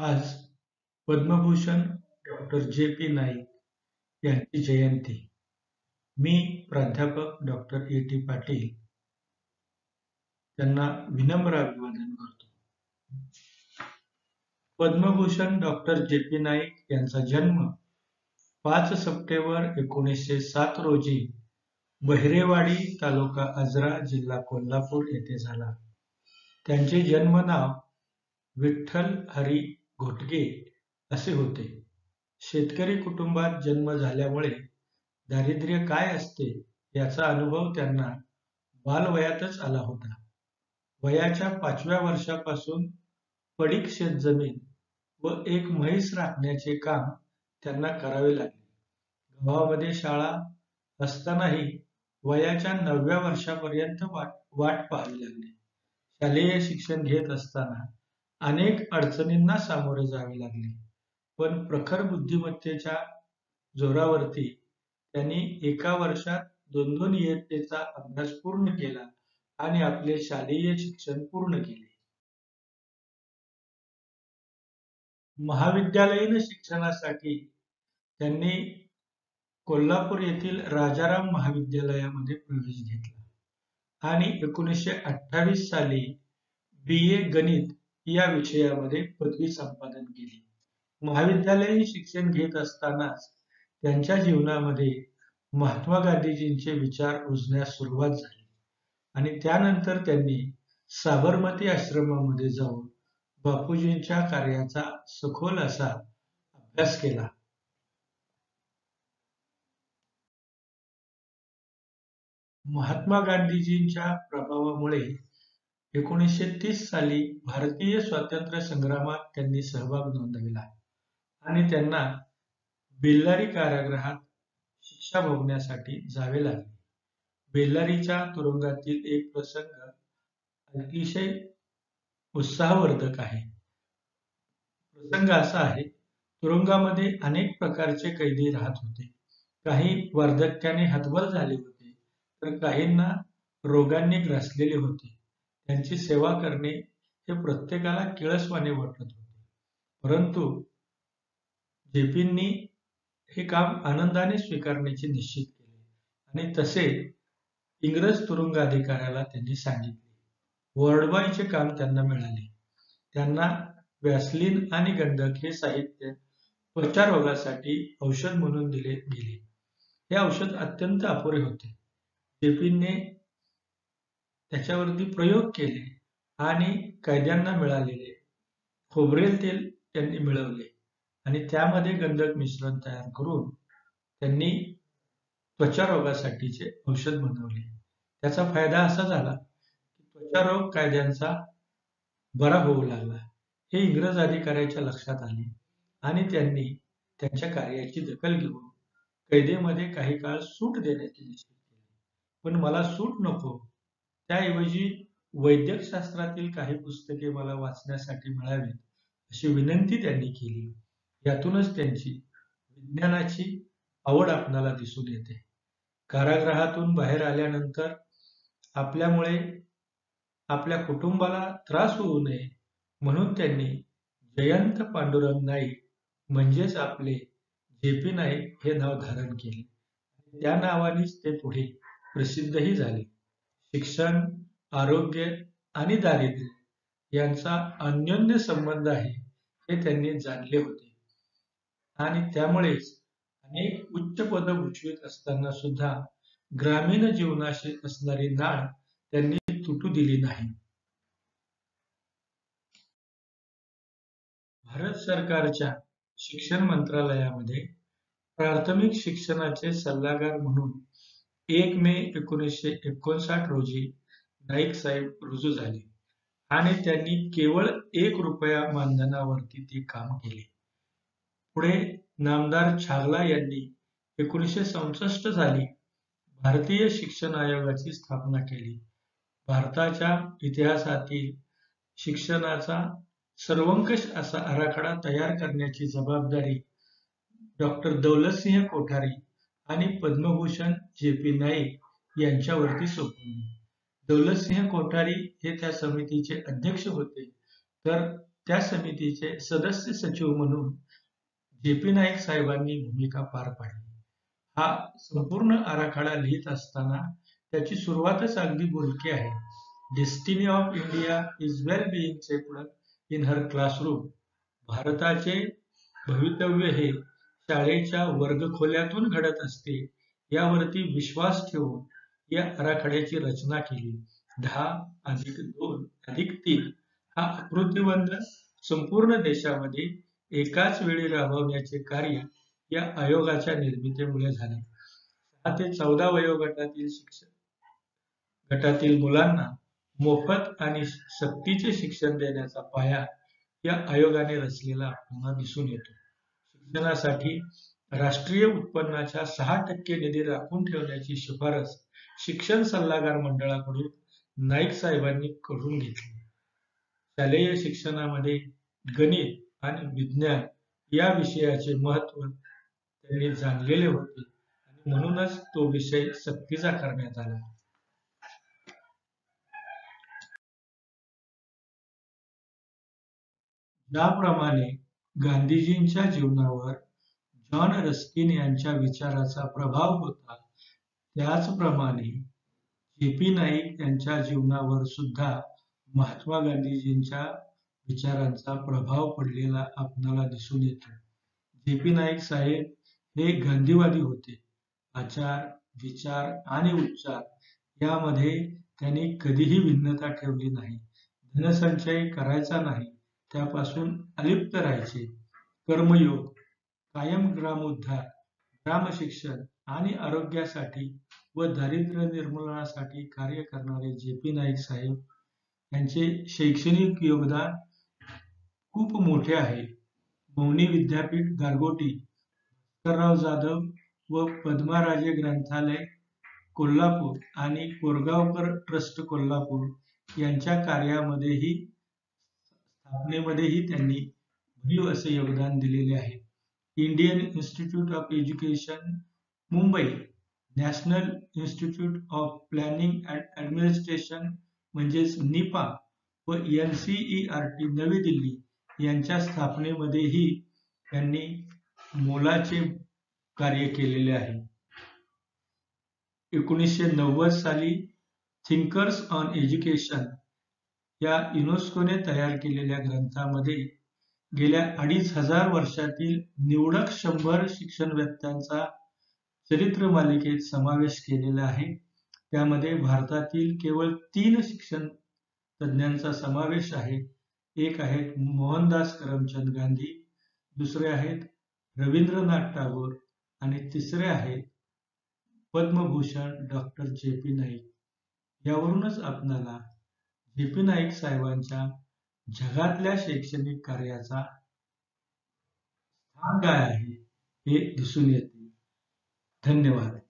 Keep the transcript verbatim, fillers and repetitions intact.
आज Padmabhushan doctor J P Naik यांची जयंती. मी प्राध्यापक डॉक्टर ए टी पाटील त्यांना विनम्र अभिवादन करतो. Padmabhushan doctor J P Naik यांचा जन्म पाच सप्टेंबर एकोणीसशे सात रोजी बहिरेवाडी तालुका आजरा जिल्हा कोल्हापूर येथे झाला. त्यांचे जन्म नाव विठ्ठल हरी घोटगे असे होते. शेतकरी कुटुंबात जन्म झाल्यामुळे दारिद्र्य काय असते याचा अनुभव त्यांना बालवयातच आला होता. वयाच्या पाचव्या वर्षापासून पडीक शेतजमीन व एक म्हैस राखण्याचे काम त्यांना करावे लागले. गावामध्ये शाळा असतानाही वयाच्या नवव्या वर्षापर्यंत वाट वाट पाहावी लागली. शालेय शिक्षण घेत असताना अनेक अडचणींना सामोरे जावे लागले, पण प्रखर बुद्धिमत्तेच्या जोरावरती त्यांनी एका वर्षात दोन दोन इयत्तेचा अभ्यास पूर्ण केला आणि आपले शालेय शिक्षण पूर्ण केले. महाविद्यालयीन शिक्षणासाठी त्यांनी कोल्हापूर येथील राजाराम महाविद्यालयामध्ये प्रवेश घेतला आणि एकोणीसशे अठ्ठावीस साली बी ए गणित या विषयामध्ये पदवी संपादन केली. महाविद्यालयीन शिक्षण घेत असतानाच त्यांच्या जीवनामध्ये महात्मा गांधीजींचे विचार रुजण्यास सुरुवात झाली आणि त्यानंतर त्यांनी साबरमती आश्रमामध्ये जाऊन बापूजींच्या कार्याचा सखोल असा अभ्यास केला. महात्मा गांधीजींच्या प्रभावामुळे एकोणीसशे तीस साली भारतीय स्वातंत्र्य संग्रामात त्यांनी सहभाग नोंदविला आणि त्यांना बेल्लारी कारागृहात शिक्षा भोगण्यासाठी जावे लागले. बेल्लारीच्या तुरुंगातील एक प्रसंग अतिशय उत्साहवर्धक आहे. प्रसंग असा आहे, तुरुंगामध्ये अनेक प्रकारचे कैदी राहत होते. काही वार्धक्याने हतबल झाले होते, तर काहींना रोगांनी ग्रासलेले होते. त्यांची सेवा करणे हे प्रत्येकाला किळसवाणे वाटत होते, परंतु जेपींनी हे काम आनंदाने स्वीकारण्याचे निश्चित केले आणि तसे इंग्रज तुरुंग अधिकाऱ्याला त्यांनी सांगितले. वॉर्डबॉयचे काम त्यांना मिळाले. त्यांना व्हॅसलीन आणि गंधक हे साहित्य त्वचा रोगासाठी औषध म्हणून दिले गेले. हे औषध अत्यंत अपुरे होते. जेपींनी त्याच्यावरती प्रयोग केले आणि कैद्यांना मिळालेले खोबरेल तेल त्यांनी मिळवले आणि त्यामध्ये गंधक मिश्रण तयार करून त्यांनी त्वचा रोगासाठीचे औषध बनवले. त्याचा फायदा असा झाला की त्वचा रोग कैद्यांचा बरा होऊ लागला. हे इंग्रज अधिकाऱ्याच्या लक्षात आले आणि त्यांनी त्यांच्या कार्याची दखल घेऊन कैदेमध्ये काही काळ सूट देण्याचे निश्चित केले. पण मला सूट नको, त्याऐवजी वैद्यकशास्त्रातील काही पुस्तके मला वाचण्यासाठी मिळावीत अशी विनंती त्यांनी केली. यातूनच त्यांची विज्ञानाची आवड आपणाला दिसून येते. कारागृहातून बाहेर आल्यानंतर आपल्यामुळे आपल्या कुटुंबाला त्रास होऊ नये म्हणून त्यांनी जयंत पांडुरंग नाईक म्हणजेच आपले जे पी नाईक हे नाव धारण केले. त्या नावानेच ते पुढे प्रसिद्धही झाले. शिक्षण, आरोग्य आणि दारिद्र्य यांचा अन्योन्य संबंध आहे हे त्यांनी जाणले होते आणि त्यामुळेच अनेक उच्च पद भूषवित असताना सुद्धा ग्रामीण जीवनाशी असणारी नाळ त्यांनी तुटू दिली नाही. भारत सरकारच्या शिक्षण मंत्रालयामध्ये प्राथमिक शिक्षणाचे सल्लागार म्हणून एक मे एकोणीसशे एकोणसाठ रोजी नाईक साहेब रुजू झाले आणि त्यांनी केवळ एक रुपया मानधनावरती ते काम केले. पुढे नामदार छागला यांनी एकोणीसशे चौसष्ट साली भारतीय शिक्षण आयोगाची स्थापना केली. भारताच्या इतिहासातील शिक्षणाचा सर्वंकष असा आराखडा तयार करण्याची जबाबदारी डॉक्टर दौलतसिंह कोठारी आणि पद्मभूषण जे पी नाईक यांच्यावरती सोपवली. दौलतसिंह कोठारी हे त्या समितीचे अध्यक्ष होते, तर त्या समितीचे सदस्य सचिव म्हणून जे पी नाईक साहेबांनी भूमिका पार पाडली. हा संपूर्ण आराखडा लिहित असताना त्याची सुरुवातच अगदी बोलकी आहे. Destiny of India is well being shaped in her classroom. भारताचे भवितव्य हे शाळेच्या वर्गखोल्यातून घडत असते यावरती विश्वास ठेवून या आराखड्याची रचना केली. दहा अधिक दोन अधिक तीन हा आकृतिबंध संपूर्ण देशामध्ये एकाच वेळी राबवण्याचे कार्य या आयोगाच्या निर्मितीमुळे झाले. सहा ते चौदा वयोगटातील शिक्षण गटातील मुलांना मोफत आणि सक्तीचे शिक्षण देण्याचा पाया या आयोगाने रचलेला आपल्याला दिसून येतो. शिक्षणासाठी राष्ट्रीय उत्पन्नाच्या सहा टक्के निधी राखून ठेवण्याची शिफारस शिक्षण सल्लागार मंडळाकडून नाईक साहेबांनी करून घेतली. शालेय शिक्षणामध्ये गणित आणि विज्ञान या विषयाचे महत्त्व त्यांनी जाणलेले होते आणि म्हणूनच तो विषय सक्तीचा करण्यात आला. ज्याप्रमाणे गांधीजींच्या जीवनावर जॉन रस्किन यांच्या विचाराचा प्रभाव होता, त्याचप्रमाणे जे पी नाईक यांच्या जीवनावर सुद्धा महात्मा गांधीजींच्या विचारांचा प्रभाव पडलेला आपल्याला दिसून येतो. जे पी नाईक साहेब हे गांधीवादी होते. आचार, विचार आणि उच्चार यामध्ये त्यांनी कधीही भिन्नता ठेवली नाही. धनसंचय करायचा नाही, त्यापासून अलिप्त राहायचे. कर्मयोग, कायम ग्रामोद्धार, ग्रामशिक्षण आणि आरोग्यासाठी व दारिद्र्य निर्मूलनासाठी कार्य करणारे जे पी नाईक साहेब यांचे शैक्षणिक योगदान खूप मोठे आहे. मौनी विद्यापीठ गारगोटी, भास्करराव जाधव व पद्माराजे ग्रंथालय कोल्हापूर आणि कोरगावकर ट्रस्ट कोल्हापूर यांच्या कार्यामध्येही स्थापनेमध्येही त्यांनी भरीव असे योगदान दिलेले आहे. Indian institute of education Mumbai, national institute of planning and administration म्हणजेच निपा व N C E R T नवी दिल्ली यांच्या स्थापनेमध्येही त्यांनी मोलाचे कार्य केलेले आहे. एकोणीसशे नव्वद साली थिंकर्स ऑन एज्युकेशन या युनेस्कोने तयार केलेल्या ग्रंथामध्ये गेल्या अडीच हजार वर्षातील निवडक शंभर शिक्षणवेत्त्यांचा चरित्र मालिकेत समावेश केलेला आहे. त्यामध्ये भारतातील केवळ तीन शिक्षण तज्ञांचा समावेश आहे. एक आहेत मोहनदास करमचंद गांधी, दुसरे आहेत रवींद्रनाथ टागोर आणि तिसरे आहेत Padma Bhushan doctor J P Naik. यावरूनच आपल्याला जे पी नाईक साहेबांच्या जगातल्या शैक्षणिक कार्याचा स्थान काय आहे हे दिसून येते. धन्यवाद.